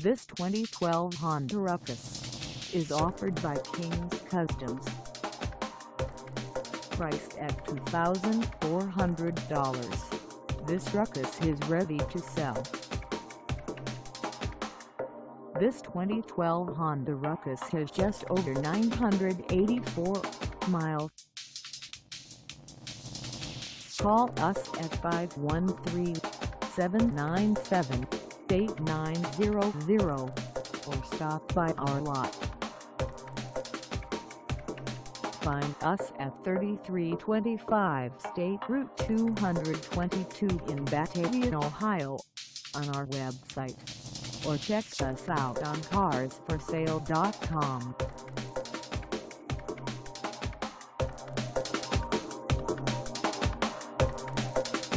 This 2012 Honda Ruckus is offered by King's Customs. Priced at $2,400, this Ruckus is ready to sell. This 2012 Honda Ruckus has just over 984 miles. Call us at 513-797-8900 or stop by our lot. Find us at 3325 State Route 222 in Batavia, Ohio, on our website, or check us out on carsforsale.com.